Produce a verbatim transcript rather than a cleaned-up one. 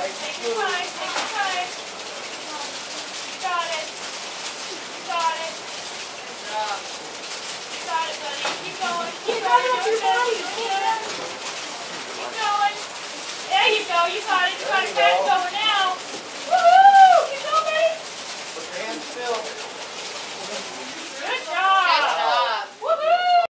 Take your time. Take your time. You got it. You got it. Good job. You got it, buddy. Keep going. Keep going. Keep going. Keep going. Keep going. There you go. You got it. You got it.